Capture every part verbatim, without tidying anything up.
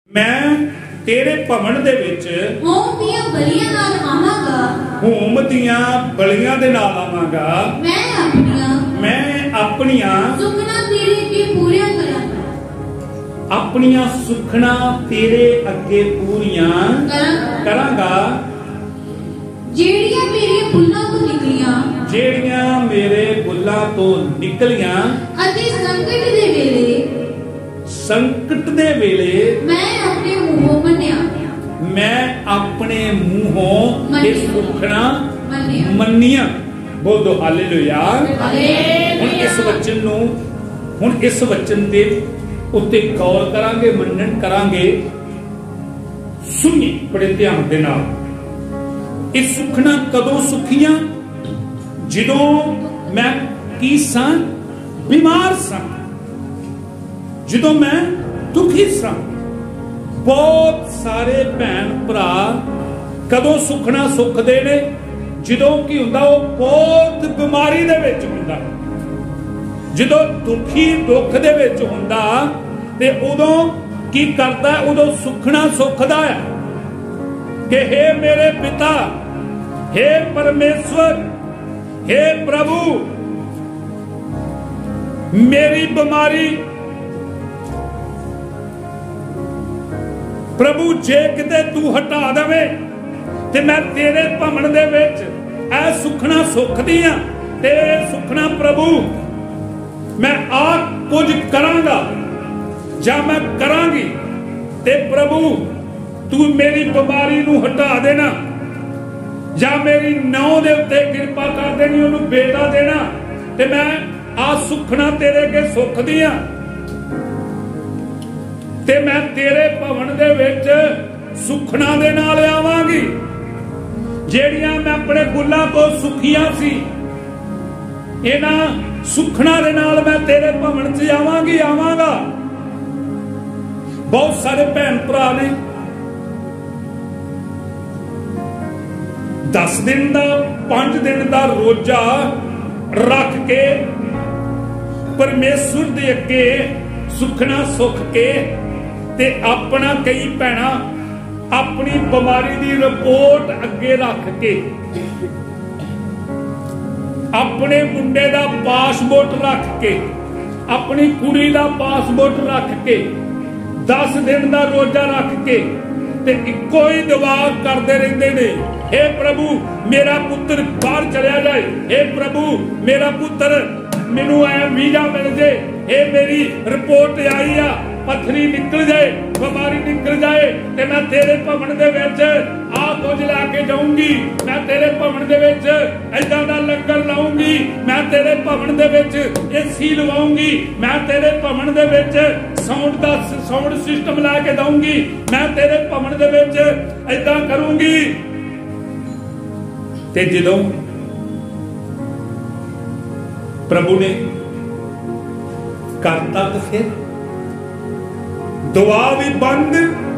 मैं तेरे भवन दे विच होम दियां बलियां नाल आवांगा होम दियां बलियां दे नाल आवांगा मैं अपनियां मैं अपनियां सुखना तेरे अगे पूरियां करांगा अपनियां सुखना तेरे अगे पूरियां करांगा जेड़ियां मेरे बुल्लां तो निकलियां जेड़ियां मेरे बुल्लां तो निकलियां अते संकट दे वेले संकट दे वेले मैं अपने मुंहों मन्निया मैं अपने मुंहों ये सुखना मन्निया मन्निया। बोल दो हालेलुया। हालेलुया। हुण इस वचन नूं हुण इस वचन दे उत्ते गौर करांगे, मनन करांगे। सुनिए बड़े ध्यान दे नाल। इस सुखना कदों सुखियां जदों मैं की सां बीमार सां, जदों मैं दुखी सां। बहुत सारे भैन भरा कदों सुखना सुखदे ने जदों की हुंदा वो बहुत बीमारी दे विच हुंदा, जदों दुखी दुख दे विच हुंदा ते उदों की करदा, उदों सुखना सुखदा है कि हे मेरे पिता, हे परमेश्वर, हे प्रभु, मेरी बीमारी प्रभु जे किते तू हटा देवे ते मैं तेरे भवन दे विच ऐ सुखना सुखदी हां ते सुखना प्रभु मैं आ कुछ करांगा जां मैं करांगी ते प्रभु तू मेरी बीमारी नूं हटा देना जां मेरी नौ दे उत्ते किरपा कर देनी, ओनू बेटा देना ते मैं आ सुखना तेरे अगे सुखदी हां ते मैं तेरे भवन दे विच सुखना दे नाल आवांगी। जेड़ियां मैं अपने बुल्लां तो सुखियां सी, इन्हां सुखना दे नाल मैं तेरे भवन च आवांगी आवांगा। बहुत सारे भैन भरा ने दस दिन दा पांच दिन दा रोजा रख के परमेश्वर दे अगे सुखना सुख के ते अपना कई भैणा अपनी बीमारी दी रिपोर्ट अगे रख के अपने मुंडे दा पासपोर्ट रख के अपनी कुड़ी दा पासपोर्ट रख के दस दिन दा रोजा रख के ते इक्को ही दुआ करते रहते ने, हे प्रभु मेरा पुत्र बाहर चलिया जाए, हे प्रभु मेरा पुत्र मैनू ऐ वीजा मिल जाए, हे मेरी रिपोर्ट आई आ पत्थरी निकल जाए, बीमारी निकल जाए ते मैं तेरे भवन दे विच आ कुछ लैके जाऊंगी, मैं तेरे भवन दे विच ऐदां दा लंगर लाऊंगी, मैं तेरे भवन दे विच एसी लवाऊंगी, मैं तेरे भवन दे विच साउंड दा साउंड सिस्टम लैके दूंगी, मैं तेरे भवन दे विच ऐदां करूंगी। ते जदों प्रभु ने करता तो फिर दुआ भी बंद,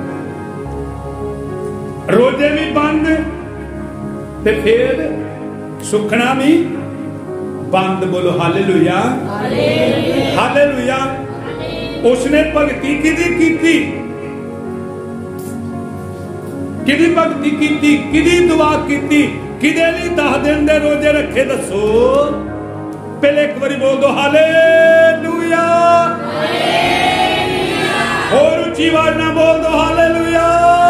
रोजे भी बंद ते फिर सुखना भी बंद। बोलो हालेलुया हालेलुया। उसने भगती किदी कीती, किदी भगती कीती, किदी दुआ कीती, किदे लई दस दिन दे रोजे रखे दसो। पहले एक बारी बोल दो हालेलुया, और ऊंची आवाज ना बोल दो हालेलुया।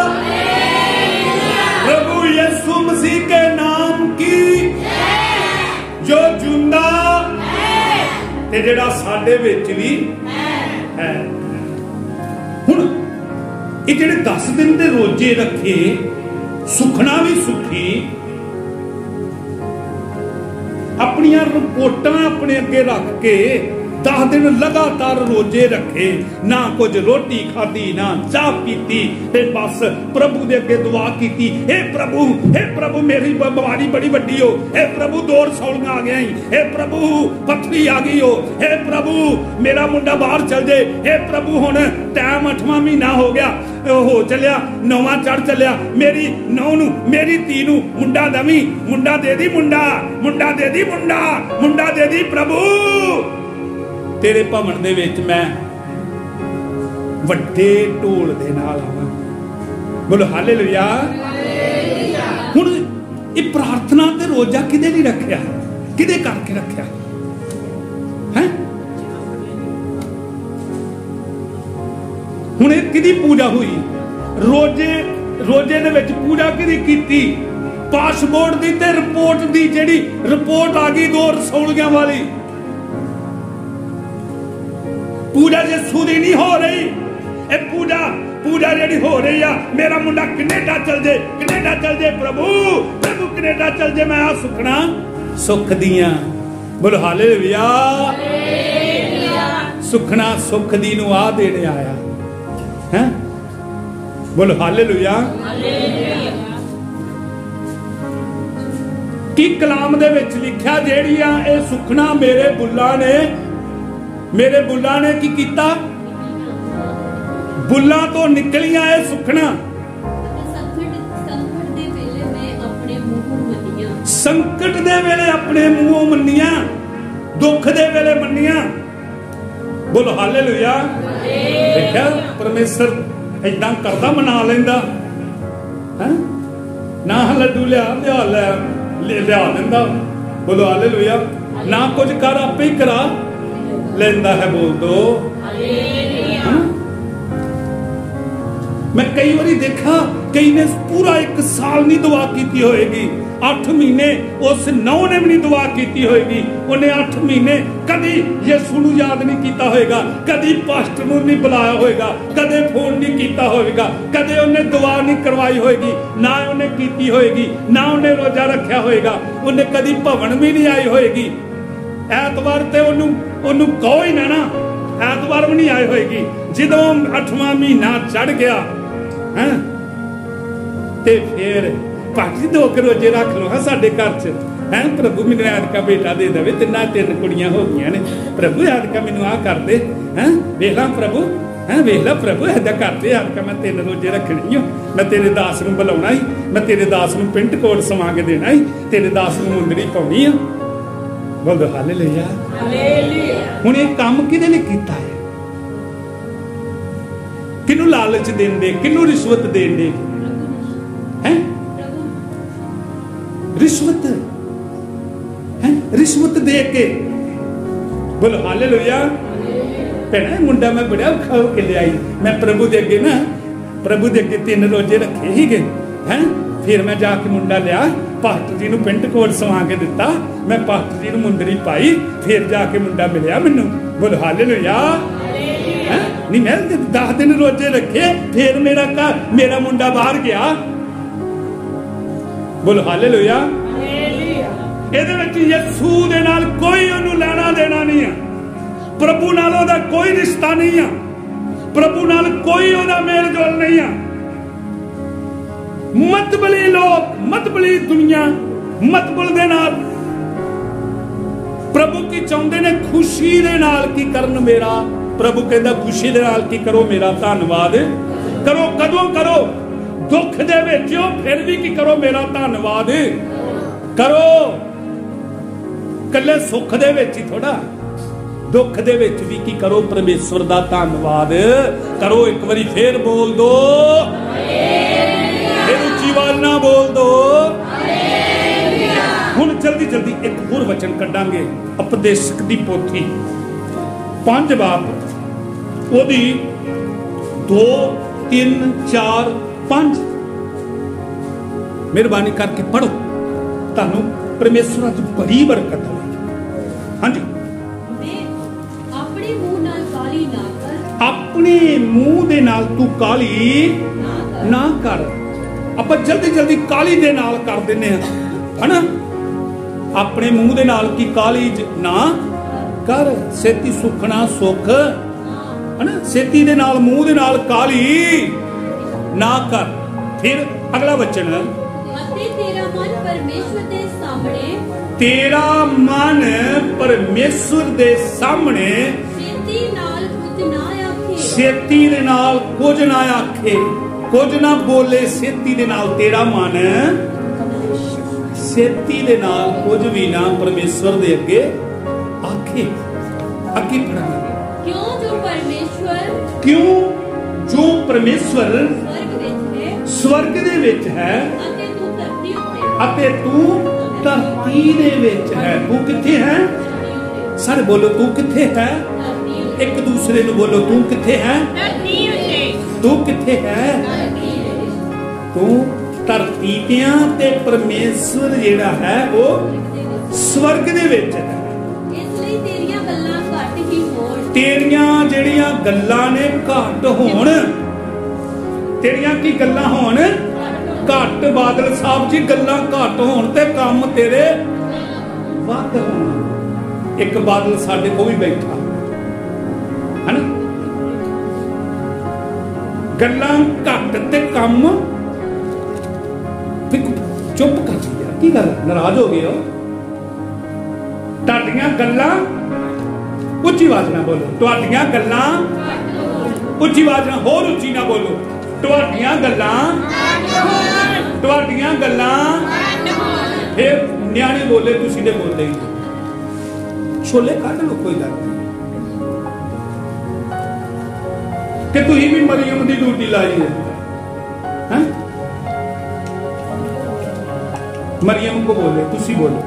प्रभु यीशु मसीह के नाम की जो जिंदा ते जेड़ा साडे विच भी है। हुण ये जेड़े दस दिन दे रोजे रखे सुखना भी सुखी, अपनियां रिपोर्टां अपने अगे रख के दस दिन लगातार रोजे रखे, ना कुछ रोटी खाधी ना चाह पीती ते बस प्रभु दे अगे दुआ कीती, हे प्रभु हे प्रभु मेरी बीमारी बड़ी वड्डी हो, हे प्रभु दो रसौलियां आ गई, हे प्रभु पथरी आ गई हो, हे प्रभु मेरा मुंडा बाहर चल जाए, हे प्रभु हुण टाइम अठवां महीना हो गया हो चलिया, नौवां चढ़ चलिया, मेरी नौ नू मेरी धी नू मुंडा दवी, मुंडा दे दी, मुंडा मुंडा दे दी, मुंडा मुंडा दे दी। प्रभु तेरे भवन दे विच मैं ਵੱਡੇ ਢੋਲ ਦੇ ਨਾਲ ਆਵਾਂ। ਬੋਲੋ ਹਾਲੇਲੂਇਆ। ਹੁਣ ਇਹ ਪ੍ਰਾਰਥਨਾ ਤੇ ਰੋਜ਼ਾ ਕਿਹਦੇ ਲਈ ਰੱਖਿਆ, ਕਿਹਦੇ ਕਰਕੇ ਰੱਖਿਆ ਹੈ? ਹੁਣ ਇਹ ਕਿਹਦੀ ਪੂਜਾ ਹੋਈ? ਰੋਜ਼ੇ ਰੋਜ਼ੇ ਦੇ ਵਿੱਚ ਪੂਜਾ ਕਿਹਦੀ ਕੀਤੀ? ਪਾਸਪੋਰਟ ਦੀ ਤੇ ਰਿਪੋਰਟ ਦੀ। ਜਿਹੜੀ ਰਿਪੋਰਟ ਆ ਗਈ ਦੋ ਰਸੌਲੀਆਂ ਵਾਲੀ, ਪੂਜਾ ਯਿਸੂ ਦੀ ਨਹੀਂ ਹੋ ਰਹੀ। ਇਹ ਪੂਜਾ ਪੂਜਾ ਜਿਹੜੀ ਹੋ ਰਹੀ ਆ, ਮੇਰਾ ਮੁੰਡਾ ਕੈਨੇਡਾ ਚਲ ਜੇ, ਕੈਨੇਡਾ ਚਲ ਜੇ, ਪ੍ਰਭੂ ਪ੍ਰਭੂ ਕੈਨੇਡਾ ਚਲ ਜੇ, ਮੈਂ ਆ ਸੁਖਣਾ ਸੁਖ ਦੀਆਂ। ਬੋਲ ਹਾਲੇਲੂਇਆ। ਸੁਖਣਾ ਸੁਖ ਦੀ ਨੂੰ ਆ ਦੇਣੇ ਆਇਆ ਹੈ। ਬੋਲ ਹਾਲੇਲੂਇਆ। ਕੀ ਕਲਾਮ ਦੇ ਵਿੱਚ ਲਿਖਿਆ, ਜਿਹੜੀਆਂ ਇਹ ਸੁਖਣਾ ਮੇਰੇ ਬੁੱਲਾਂ ਨੇ ਮੇਰੇ ਬੁੱਲਾਂ ਨੇ ਕੀ ਕੀਤਾ? ਬੁੱਲਾਂ ਤੋਂ ਨਿਕਲੀਆਂ ਇਹ ਸੁਖਣਾ। ਸੰਕਟ ਦੇ ਵੇਲੇ ਆਪਣੇ ਮੂੰਹੋਂ ਮੰਨੀਆਂ, ਦੁੱਖ ਦੇ ਵੇਲੇ ਮੰਨੀਆਂ। ਬੋਲੋ ਹਾਲੇਲੂਇਆ। ਦੇਖਿਆ ਪਰਮੇਸ਼ਰ ਏਦਾਂ ਕਰਦਾ, ਮਨਾ ਲੈਂਦਾ ਹੈ ਨਾ। ਲੱਡੂ ਲਿਆ ਲਿਆ ਲੈ ਲਿਆ ਦਿੰਦਾ। ਬੋਲੋ ਹਾਲੇਲੂਇਆ। ਨਾ ਕੁਝ ਕਰ ਆਪੇ ਹੀ ਕਰਾ ਲੈਂਦਾ ਹੈ। ਬੋਲ ਦੋ। ਮੈਂ ਕਈ ਵਾਰੀ ਦੇਖਾ, ਕਈ ਨੇ ਪੂਰਾ ਇੱਕ ਸਾਲ ਨਹੀਂ ਦੁਆ ਕੀਤੀ ਹੋਏਗੀ, ਅੱਠ ਮਹੀਨੇ ਉਸ ਨੌ ਨੇ ਵੀ ਨਹੀਂ ਦੁਆ ਕੀਤੀ ਹੋਏਗੀ। ਉਹਨੇ ਅੱਠ ਮਹੀਨੇ ਕਦੀ ਯਿਸੂ ਨੂੰ ਯਾਦ ਨਹੀਂ ਕੀਤਾ ਹੋਏਗਾ, ਕਦੀ ਪਾਸਟਰ ਨੂੰ ਨਹੀਂ ਬੁਲਾਇਆ ਹੋਏਗਾ, ਕਦੇ ਫੋਨ ਨਹੀਂ ਕੀਤਾ ਹੋਵੇਗਾ, ਕਦੇ ਉਹਨੇ ਦੁਆ ਨਹੀਂ ਕਰਵਾਈ ਹੋਏਗੀ, ਨਾ ਉਹਨੇ ਕੀਤੀ ਹੋਏਗੀ, ਨਾ ਉਹਨੇ ਰੋਜ਼ਾ ਰੱਖਿਆ ਹੋਏਗਾ, ਉਹਨੇ ਕਦੀ ਭਵਨ ਵੀ ਨਹੀਂ ਆਈ ਹੋਏਗੀ। ਐਤਵਾਰ ਤੇ ਉਹਨੂੰ ਉਹਨੂੰ ਕਹੋ ਹੀ ਨਾ ਨਾ, ਐਤਵਾਰ ਵੀ ਨਹੀਂ ਆਈ ਹੋਏਗੀ। ਜਦੋਂ ਅੱਠਵਾਂ ਮਹੀਨਾ ਚੜ ਗਿਆ ਹੈ ਤੇ ਫਿਰ ਭਾਜੀ ਦੋ ਕੁ ਰੋਜ਼ੇ ਰੱਖ ਲਓ ਹਾਂ ਸਾਡੇ ਘਰ ਚ ਹੈ। ਪ੍ਰਭੂ ਮੈਨੂੰ ਐਤਕਾ ਬੇਟਾ ਦੇ ਦੇਵੇ, ਤਿੰਨਾਂ ਤਿੰਨ ਕੁੜੀਆਂ ਹੋ ਗਈਆਂ ਨੇ, ਪ੍ਰਭੂ ਐਤਕਾ ਮੈਨੂੰ ਆਹ ਕਰ ਦੇ ਹੈ। ਵੇਖ ਲਾ ਪ੍ਰਭੂ ਹੈ, ਵੇਖ ਲਾ ਪ੍ਰਭੂ ਏਦਾਂ ਕਰਦੇ, ਐਤਕਾ ਮੈਂ ਤਿੰਨ ਰੋਜ਼ੇ ਰੱਖਣੀ ਆ, ਮੈਂ ਤੇਰੇ ਦਾਸ ਨੂੰ ਬੁਲਾਉਣਾ ਹੀ, ਮੈਂ ਤੇਰੇ ਦਾਸ ਨੂੰ ਪਿੰਟ ਕੋਟ ਸਮਾ ਕੇ ਦੇਣਾ ਹੀ, ਤੇਰੇ ਦਾਸ ਨੂੰ ਮੁੰਦਰੀ ਪਾਉਣੀ ਆ। ਬੋਲੋ ਹਾਲੇਲੂਇਆ। ਹੁਣ ਇਹ ਕੰਮ ਕਿਹਦੇ ਲਈ ਕੀਤਾ ਹੈ? ਕਿਹਨੂੰ ਲਾਲਚ ਦੇਣ ਦੇ, ਕਿਹਨੂੰ ਰਿਸ਼ਵਤ ਦੇਣ ਦੇ ਹੈ? ਰਿਸ਼ਵਤ ਹੈ, ਰਿਸ਼ਵਤ ਦੇ ਕੇ। ਬੋਲੋ ਹਾਲੇਲੂਇਆ। ਭੈਣਾ ਮੁੰਡਾ ਮੈਂ ਬੜਾ ਔਖਾ ਹੋ ਕੇ ਲਿਆਈ, ਮੈਂ ਪ੍ਰਭੂ ਦੇ ਅੱਗੇ ਨਾ ਪ੍ਰਭੂ ਦੇ ਅੱਗੇ ਤਿੰਨ ਰੋਜ਼ੇ ਰੱਖੇ ਸੀਗੇ ਹੈ। ਫਿਰ ਮੈਂ ਜਾ ਕੇ ਮੁੰਡਾ ਲਿਆ, ਪਾਸਟਰ ਜੀ ਨੂੰ ਪਿੰਟ ਕੋਟ ਸਵਾ ਕੇ ਦਿੱਤਾ, ਮੈਂ ਪਾਸਟਰ ਜੀ ਨੂੰ ਮੁੰਦਰੀ ਪਾਈ, ਫਿਰ ਜਾ ਕੇ ਮੁੰਡਾ ਮਿਲਿਆ ਮੈਨੂੰ। ਬੋਲ ਹਾਲੇਲੂਇਆ। ਨਹੀਂ ਮੈਂ ਦਸ ਦਿਨ ਰੋਜ਼ੇ ਰੱਖੇ, ਫਿਰ ਮੇਰਾ ਘਰ ਮੇਰਾ ਮੁੰਡਾ ਬਾਹਰ ਗਿਆ। ਬੋਲ ਹਾਲੇਲੂਇਆ। ਇਹਦੇ ਵਿੱਚ ਯਿਸੂ ਦੇ ਨਾਲ ਕੋਈ ਉਹਨੂੰ ਲੈਣਾ ਦੇਣਾ ਨਹੀਂ ਆ, ਪ੍ਰਭੂ ਨਾਲ ਉਹਦਾ ਕੋਈ ਰਿਸ਼ਤਾ ਨਹੀਂ ਆ, ਪ੍ਰਭੂ ਨਾਲ ਕੋਈ ਉਹਦਾ ਮੇਲ ਜੋਲ ਨਹੀਂ ਆ। ਮਤਬਲੀ ਲੋਕ, ਮਤਬਲੀ ਦੁਨੀਆ, ਮਤਬਲ ਦੇ ਨਾਲ ਪ੍ਰਭੂ ਕੀ ਚਾਹੁੰਦੇ ਨੇ? ਖੁਸ਼ੀ ਦੇ ਨਾਲ ਕੀ ਕਰਨ ਮੇਰਾ? ਪ੍ਰਭੂ ਕਹਿੰਦਾ ਖੁਸ਼ੀ ਦੇ ਨਾਲ ਕੀ ਕਰੋ? ਮੇਰਾ ਧੰਨਵਾਦ ਕਰੋ। ਕਦੋਂ ਕਰੋ? ਦੁੱਖ ਦੇ ਵਿੱਚ ਹੋ ਫਿਰ ਵੀ ਕੀ ਕਰੋ? ਮੇਰਾ ਧੰਨਵਾਦ ਕਰੋ। ਕੱਲੇ ਸੁੱਖ ਦੇ ਵਿੱਚ ਹੀ ਥੋੜਾ, ਦੁੱਖ ਦੇ ਵਿੱਚ ਵੀ ਕੀ ਕਰੋ? ਪਰਮੇਸ਼ਵਰ ਦਾ ਧੰਨਵਾਦ ਕਰੋ। ਇੱਕ ਵਾਰੀ ਫੇਰ ਬੋਲ ਦੋ, ਫਿਰ ਉੱਚੀ ਆਵਾਜ਼ ਨਾਲ ਬੋਲ ਦੋ। ਹੁਣ ਜਲਦੀ ਜਲਦੀ ਇੱਕ ਹੋਰ ਵਚਨ ਕੱਢਾਂਗੇ, ਉਪਦੇਸ਼ਕ ਦੀ ਪੋਥੀ ਪੰਜ ਬਾਬ, ਉਹਦੀ ਦੋ ਤਿੰਨ ਚਾਰ ਪੰਜ। ਮਿਹਰਬਾਨੀ ਕਰਕੇ ਪੜੋ, ਤੁਹਾਨੂੰ ਪਰਮੇਸ਼ਵਰ ਅੱਜ ਬੜੀ ਬਰਕਤ ਹੋਵੇਗੀ। ਹਾਂਜੀ। ਆਪਣੇ ਮੂੰਹ ਨਾਲ ਕਾਲੀ ਨਾ ਕਰ, ਆਪਣੇ ਮੂੰਹ ਦੇ ਨਾਲ ਤੂੰ ਕਾਲੀ ਨਾ ਕਰ। ਆਪਾਂ ਜਲਦੀ ਜਲਦੀ ਕਾਲੀ ਦੇ ਨਾਲ ਕਰ ਦਿੰਨੇ ਆ ਹਨਾ। ਆਪਣੇ ਮੂੰਹ ਦੇ ਨਾਲ ਕੀ ਕਾਲੀ ਨਾ ਕਰ, ਛੇਤੀ ਸੁਖਣਾ ਸੁਖ ਹਨਾ। ਛੇਤੀ ਦੇ ਨਾਲ ਮੂੰਹ ਦੇ ਨਾਲ ਕਾਲੀ ਨਾ ਕਰ। ਫਿਰ ਅਗਲਾ ਵਚਨ, ਅਤੇ ਤੇਰਾ ਮਨ ਪਰਮੇਸ਼ਵਰ ਦੇ ਸਾਹਮਣੇ, ਤੇਰਾ ਮਨ ਪਰਮੇਸ਼ਵਰ ਦੇ ਸਾਹਮਣੇ ਛੇਤੀ ਨਾਲ ਕੁਝ ਨਾ ਆਖੇ, ਛੇਤੀ ਦੇ ਨਾਲ ਕੁਝ ਨਾ ਆਖੇ, ਕੁਝ ਨਾ ਬੋਲੇ। ਛੇਤੀ ਦੇ ਨਾਲ ਤੇਰਾ ਮਨ, ਛੇਤੀ ਦੇ ਨਾਲ ਕੁਝ ਵੀ ਨਾ ਪਰਮੇਸ਼ਵਰ ਦੇ ਅੱਗੇ ਆਖੇ। ਅੱਗੇ ਪੜਾਂਗੇ। ਕਿਉਂ ਜੋ ਪਰਮੇਸ਼ਵਰ ਕਿਉਂ ਜੋ ਪਰਮੇਸ਼ਵਰ स्वर्ग विच है स्वर्ग दे विच है अते तू धरती उत्ते अते तू धरती दे विच है। तू किथे है? सारे बोलो तू किथे है? धरती उत्ते एक दूसरे ਨੂੰ बोलो तू किथे है? धरती उत्ते तू किथे है? धरती उत्ते तू धरती ते आ ते परमेश्वर जेड़ा है वो स्वर्ग दे विच है। इसलिए तेरियां गल्लां घट ही होण तेरियां जेड़ियां गल्लां ने घट होण तेरियां की गल्लां होण घट बादल साहब जी गल्लां घट होण ते काम तेरे वध होण। एक बादल साडे को भी बैठा है ना गल्लां घट ते काम चुप कर दिया की गल नाराज हो गए हो तुहाडीआं गल्लां उच्ची आवाज ना बोलो तुहाडीआं गल्लां उच्ची आवाज ना होर उच्ची ना बोलो तुहाडीआं गल्लां तुहाडीआं गल्लां फिर न्याणे बोले तुसीं दे बोलदे ही छोले कढ लो कोई गल कि तुसीं भी मरियम दी ड्यूटी लाई है हैं मरियम को बोले तुसीं बोलो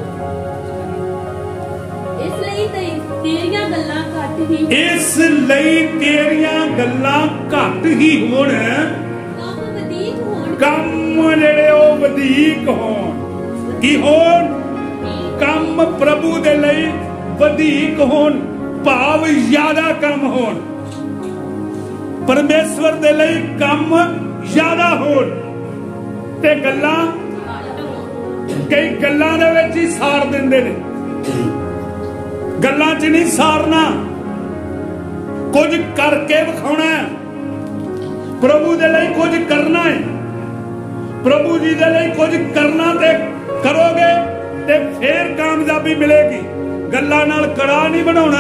इसलिए ते तेरियां गल्लां घट ही इस लई तेरियां गल्लां घट ही होण काम वधीक होण ਕੰਮ ਜਿਹੜੇ ਉਹ ਵਧੇਕ ਹੋਣ ਕੀ ਹੋਣ ਕੰਮ ਪ੍ਰਭੂ ਦੇ ਲਈ ਵਧੇਕ ਹੋਣ ਭਾਵ ਜ਼ਿਆਦਾ ਕੰਮ ਹੋਣ ਪਰਮੇਸ਼ਵਰ ਦੇ ਲਈ ਕੰਮ ਜ਼ਿਆਦਾ ਹੋਣ ਤੇ ਗੱਲਾਂ ਕਈ ਗੱਲਾਂ ਦੇ ਵਿੱਚ ਹੀ ਸਾਰ ਦਿੰਦੇ ਨੇ ਗੱਲਾਂ 'ਚ ਨਹੀਂ ਸਾਰਨਾ ਕੁਝ ਕਰਕੇ ਵਿਖਾਉਣਾ ਹੈ ਪ੍ਰਭੂ ਦੇ ਲਈ ਕੁਝ ਕਰਨਾ ਹੈ प्रभु जी दे लिए कुछ करना ते करोगे ते फिर कामयाबी मिलेगी गल्लां नाल कड़ा नहीं बनाउणा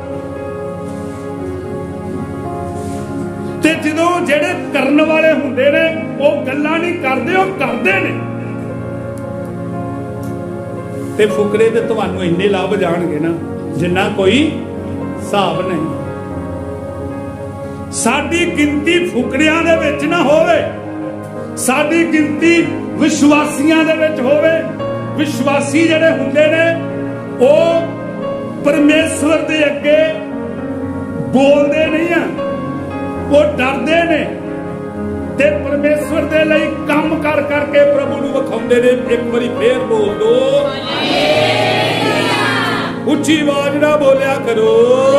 ते जदों जेड़े करन वाले हुंदे ने वो गल्लां नहीं करदे वो करदे ने ते फुकरे ते तुहानूं इन्ने लाभ जाणगे ना जिन्ना कोई हिसाब नहीं। साडी गिनती फुकरियां दे विच ना होवे साडी गिनती विश्वासियां दे विच होवे। विश्वासी जिहड़े हुंदे ने ओ परमेश्वर दे अगे बोलदे नहीं आ वो डरदे ने ते परमेश्वर दे लई काम कर करके प्रभु नूं विखाउंदे ने। एक बारी फेर बोल दो उच्ची आवाज ना बोलिया करो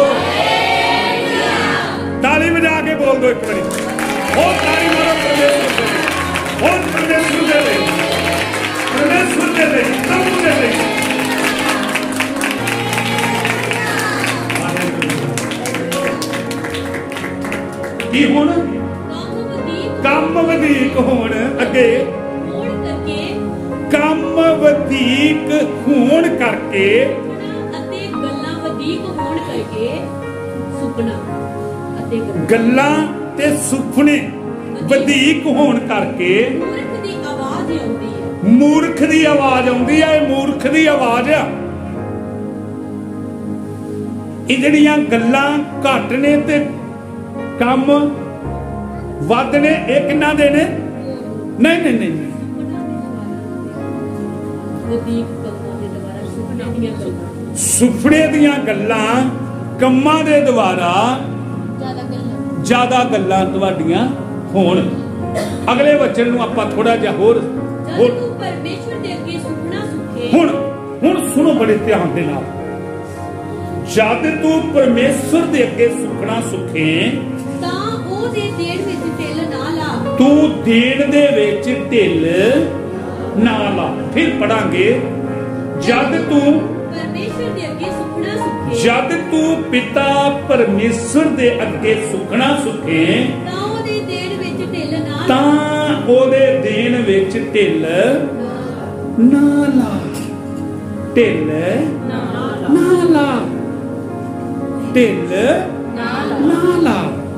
ताली बजा के बोल दो एक बारी और ताली मारो परमेश्वर और परमेश्वर दे ले परमेश्वर दे ले प्रभु दे ले की हुण काम वधीक होण अगे होण करके काम वधीक होण करके अते गल्लां वधीक होण करके सुपना अते गल्लां ते सुपने वधीक होण करके मूर्ख दी आवाज आउंदी है मूर्ख दी आवाज आउंदी है। मूर्ख दी आवाज आ ਇਹ ਜਿਹੜੀਆਂ ਗੱਲਾਂ ਘੱਟ ਨੇ ਤੇ ਕੰਮ ਵੱਧ ਨੇ ਇਹ ਕਿੰਨਾ ਦੇ ਨੇ ਨਹੀਂ ਨਹੀਂ ਨਹੀਂ ਸੁਪਨੇ ਦੀਆਂ ਗੱਲਾਂ ਕੰਮਾਂ ਦੇ ਦੁਆਰਾ ਜ਼ਿਆਦਾ ਗੱਲਾਂ ਤੁਹਾਡੀਆਂ ਹੋਣ। ਅਗਲੇ ਵਚਨ ਨੂੰ ਆਪਾਂ ਥੋੜਾ ਜਿਹਾ ਹੋਰ ਪਰਮੇਸ਼ਵਰ ਦੇ ਅੱਗੇ ਸੁਪਨਾ ਸੁਖੇ ਹੁਣ ਹੁਣ ਸੁਣੋ ਬੜੇ ਧਿਆਨ ਦੇ ਨਾਲ ਜਦ ਤੂੰ ਪਰਮੇਸ਼ਵਰ ਦੇ ਅੱਗੇ ਸੁਪਨਾ ਸੁਖੇ ਤਾਂ ਉਹਦੇ ਦੇਣ ਵਿੱਚ ਢਿੱਲ ਨਾ ਲਾ ਤੂੰ ਦੇਣ ਦੇ ਵਿੱਚ ਢਿੱਲ ਨਾ ਲਾ। ਫਿਰ ਪੜਾਂਗੇ ਜਦ ਤੂੰ ਪਰਮੇਸ਼ਵਰ ਦੇ ਅੱਗੇ ਸੁਪਨਾ ਸੁਖੇ ਜਦ ਤੂੰ ਪਿਤਾ ਪਰਮੇਸ਼ਵਰ ਦੇ ਅੱਗੇ ਸੁਖਣਾ ਸੁਖੇ ਤਾਂ ਉਹਦੇ ਦੇਣ ਵਿੱਚ ਢਿੱਲ ਨਾ ਤਾਂ ਉਹਦੇ ਦੇਣ ਵਿੱਚ ਢਿੱਲ ਨਾ ਲਾ ਢਿੱਲ ਨਾ ਲਾ ਢਿੱਲ ਨਾ ਲਾ।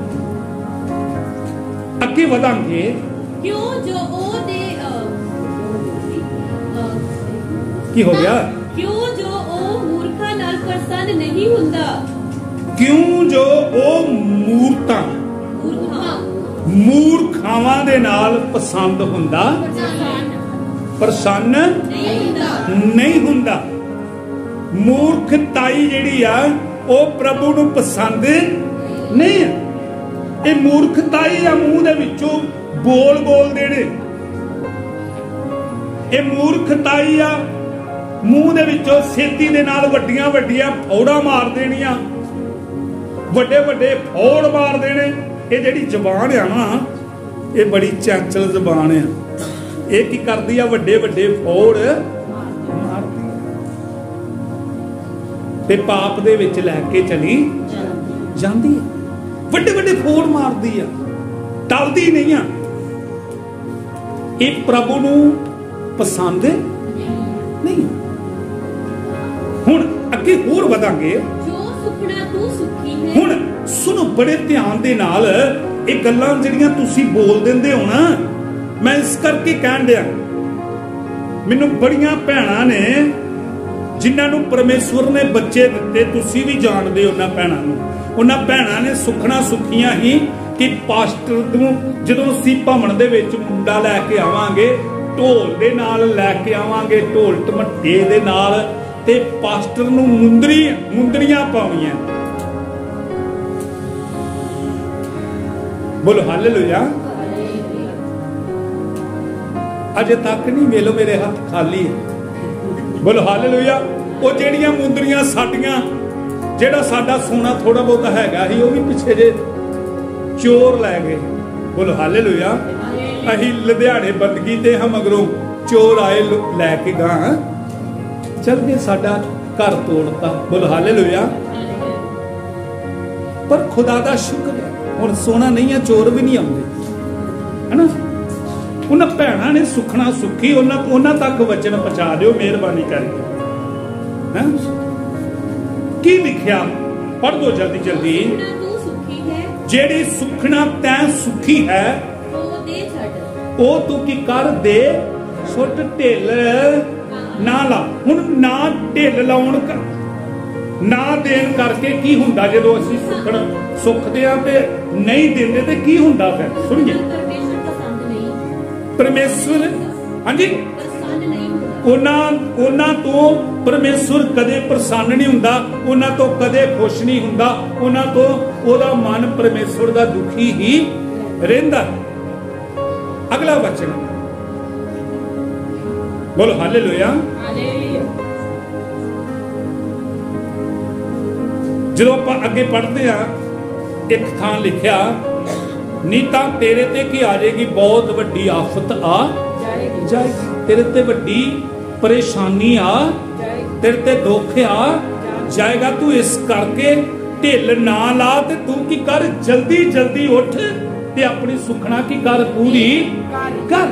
ਅੱਗੇ ਵਧਾਂਗੇ ਕਿਉਂ ਜੋ ਉਹਦੇ ਕੀ ਹੋ ਗਿਆ ਕਿਉਂ ਜੋ ਉਹ ਮੂਰਖਾਂ ਨਾਲ ਪ੍ਰਸੰਨ ਨਹੀਂ ਹੁੰਦਾ ਕਿਉਂ ਜੋ ਉਹ ਮੂਰਤਾਂ ਮੂਰਖਾਵਾਂ ਦੇ ਨਾਲ ਪਸੰਦ ਹੁੰਦਾ, ਪ੍ਰਸੰਨ ਨਹੀਂ ਹੁੰਦਾ। ਮੂਰਖਤਾਈ ਜਿਹੜੀ ਆ ਉਹ ਪ੍ਰਭੂ ਨੂੰ ਪਸੰਦ ਨਹੀਂ ਹੈ। ਇਹ ਮੂਰਖਤਾਈ ਆ ਮੂੰਹ ਦੇ ਵਿੱਚੋਂ ਬੋਲ ਬੋਲਦੇ ਨੇ, ਇਹ ਮੂਰਖਤਾਈ ਆ ਮੂੰਹ ਦੇ ਵਿੱਚੋਂ ਛੇਤੀ ਦੇ ਨਾਲ ਵੱਡੀਆਂ ਵੱਡੀਆਂ ਫੌੜਾਂ ਮਾਰ ਦੇਣੀਆਂ, ਵੱਡੇ ਵੱਡੇ ਫੌੜ ਮਾਰ ਦੇਣੇ। ਇਹ ਜਿਹੜੀ ਜ਼ਬਾਨ ਆ ਨਾ, ਇਹ ਬੜੀ ਚੰਚਲ ਜ਼ਬਾਨ ਆ। ਇਹ ਕੀ ਕਰਦੀ ਆ? ਵੱਡੇ ਵੱਡੇ ਫੌੜ ਮਾਰਦੀ ਤੇ ਪਾਪ ਦੇ ਵਿੱਚ ਲੈ ਕੇ ਚਲੀ ਜਾਂਦੀ ਆ। ਵੱਡੇ ਵੱਡੇ ਫੌੜ ਮਾਰਦੀ ਆ, ਟਲਦੀ ਨਹੀਂ ਆ। ਇਹ ਪ੍ਰਭੂ ਨੂੰ ਪਸੰਦ ਨਹੀਂ। ਹੁਣ ਅੱਗੇ ਹੋਰ ਵਧਾਂਗੇ। ਜੋ ਸੁਖਣਾ ਤੂੰ ਸੁਖੀ ਹੈ। ਹੁਣ ਸੁਣੋ ਬੜੇ ਧਿਆਨ ਦੇ ਨਾਲ, ਇਹ ਗੱਲਾਂ ਜਿਹੜੀਆਂ ਤੁਸੀਂ ਬੋਲ ਦਿੰਦੇ ਹੋ ਨਾ, ਮੈਂ ਇਸ ਕਰਕੇ ਕਹਿਣ ਦਿਆਂ, ਮੈਨੂੰ ਬੜੀਆਂ ਭੈਣਾਂ ਨੇ ਜਿਨ੍ਹਾਂ ਨੂੰ ਪਰਮੇਸ਼ਵਰ ਨੇ ਬੱਚੇ ਦਿੱਤੇ, ਤੁਸੀਂ ਵੀ ਜਾਣਦੇ ਹੋ ਉਹਨਾਂ ਭੈਣਾਂ ਨੂੰ। ਉਹਨਾਂ ਭੈਣਾਂ ਨੇ ਸੁਖਣਾ ਸੁਖੀਆਂ ਹੀ ਕਿ ਪਾਸਟਰ ਨੂੰ ਜਦੋਂ ਅਸੀਂ ਭਵਨ ਦੇ ਵਿੱਚ ਮੁੰਡਾ ਲੈ ਕੇ ਆਵਾਂਗੇ, ਢੋਲ ਦੇ ਨਾਲ ਲੈ ਕੇ ਆਵਾਂਗੇ, ਢੋਲ ਢਮੱਟੇ ਦੇ ਨਾਲ, ਤੇ ਪਾਸਟਰ ਨੂੰ ਮੁੰਦਰੀ ਮੁੰਦਰੀਆਂ ਪਾਉਣੀਆਂ। ਬੋਲੋ ਹਾਲੇਲੂਇਆ। ਅਜੇ ਤੱਕ ਨਹੀਂ, ਵੇਲੋ ਮੇਰੇ ਹੱਥ ਖਾਲੀ ਹੈ। ਬੋਲੋ ਹਾਲੇਲੂਇਆ। ਉਹ ਜਿਹੜੀਆਂ ਮੁੰਦਰੀਆਂ ਸਾਡੀਆਂ, ਜਿਹੜਾ ਸਾਡਾ ਸੋਨਾ ਥੋੜਾ ਬਹੁਤਾ ਹੈਗਾ ਸੀ, ਉਹ ਵੀ ਪਿੱਛੇ ਜੇ ਚੋਰ ਲੈ ਗਏ। ਬੋਲੋ ਹਾਲੇਲੂਇਆ। ਅਸੀਂ ਲੁਧਿਆਣੇ ਬੰਦਗੀ ਤੇ ਹਾਂ, ਮਗਰੋਂ ਚੋਰ ਆਏ ਲੈ ਕੇ ਗਾਂ ਚਲ ਗਏ, ਸਾਡਾ ਘਰ ਤੋੜਤਾ। ਬੋਲੋ ਹਾਲੇਲੂਇਆ। ਪਰ ਖੁਦਾ ਦਾ ਸ਼ੁਕਰ ਹੈ, ਹੁਣ ਸੋਨਾ ਨਹੀਂ ਆ, ਚੋਰ ਵੀ ਨਹੀਂ ਆਉਂਦੇ, ਹੈਨਾ। ਉਹਨਾਂ ਭੈਣਾਂ ਨੇ ਸੁਖਣਾ ਸੁਖੀ, ਉਹਨਾਂ ਉਹਨਾਂ ਤੱਕ ਵਚਨ ਪਹੁੰਚਾ ਦਿਓ ਮਿਹਰਬਾਨੀ ਕਰਕੇ। ਹੈ ਕੀ ਲਿਖਿਆ? ਪੜ੍ਹ ਦੋ ਜਲਦੀ ਜਲਦੀ। ਤੂੰ ਸੁਖੀ ਹੈ, ਜਿਹੜੀ ਸੁਖਣਾ ਤੈਂ ਸੁਖੀ ਹੈ, ਉਹ ਦੇ ਛੱਡ, ਉਹ ਤੂੰ ਕੀ ਕਰ ਦੇ ਸੁੱਟ, ਢਿੱਲ ਨਾ ਲਾ। ਹੁਣ ਨਾ ਢਿੱਲ ਲਾਉਣ ਨਾ ਦੇਣ ਕਰਕੇ ਕੀ ਹੁੰਦਾ? ਜਦੋਂ ਅਸੀਂ ਸੁਖਣ ਸੁਖਦੇ ਆ ਤੇ ਨਹੀਂ ਦਿੰਦੇ ਤੇ ਕੀ ਹੁੰਦਾ? ਫਿਰ ਸੁਣੀਏ। ਪਰਮੇਸ਼ਰ ਪਸੰਦ ਨਹੀਂ, ਪਰਮੇਸ਼ਰ ਹਾਂਜੀ ਪਸੰਦ ਨਹੀਂ ਹੁੰਦਾ। ਉਹਨਾਂ ਉਹਨਾਂ ਤੋਂ ਪਰਮੇਸ਼ਰ ਕਦੇ ਪ੍ਰਸੰਨ ਨਹੀਂ ਹੁੰਦਾ, ਉਹਨਾਂ ਤੋਂ ਕਦੇ ਖੁਸ਼ ਨਹੀਂ ਹੁੰਦਾ, ਉਹਨਾਂ ਤੋਂ ਉਹਦਾ ਮਨ ਪਰਮੇਸ਼ਰ ਦਾ ਦੁਖੀ ਹੀ ਰਹਿੰਦਾ। ਅਗਲਾ ਵਚਨ ਬੋਲੋ ਹਾਲੇਲੂਇਆ। ਜਦੋਂ ਆਪਾਂ ਅੱਗੇ ਪੜ੍ਹਦੇ ਆ, ਇੱਕ ਥਾਂ ਲਿਖਿਆ, ਨੀ ਤਾਂ ਤੇਰੇ ਤੇ ਕੀ ਆ ਜਾਏਗੀ? ਬਹੁਤ ਵੱਡੀ ਆਫਤ ਆ ਜਾਏਗੀ, ਤੇਰੇ ਤੇ ਵੱਡੀ ਪਰੇਸ਼ਾਨੀ ਆ, ਤੇਰੇ ਤੇ ਦੁੱਖ ਆ ਜਾਏਗਾ। ਤੂੰ ਇਸ ਕਰਕੇ ਢਿੱਲ ਨਾ ਲਾ, ਤੇ ਤੂੰ ਕੀ ਕਰ? ਜਲਦੀ ਜਲਦੀ ਉੱਠ ਤੇ ਆਪਣੀ ਸੁਖਣਾ ਕੀ ਕਰ? ਪੂਰੀ ਕਰ।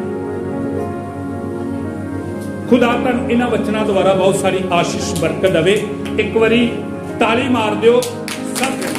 ਖੁਦਾ ਤੁਹਾਨੂੰ ਇਹਨਾਂ ਵਚਨਾਂ ਦੁਆਰਾ ਬਹੁਤ ਸਾਰੀ ਆਸ਼ੀਸ਼ ਬਰਕਤ ਦੇਵੇ। ਇੱਕ ਵਾਰੀ ਤਾਲੀ ਮਾਰ ਦਿਓ ਸਭ।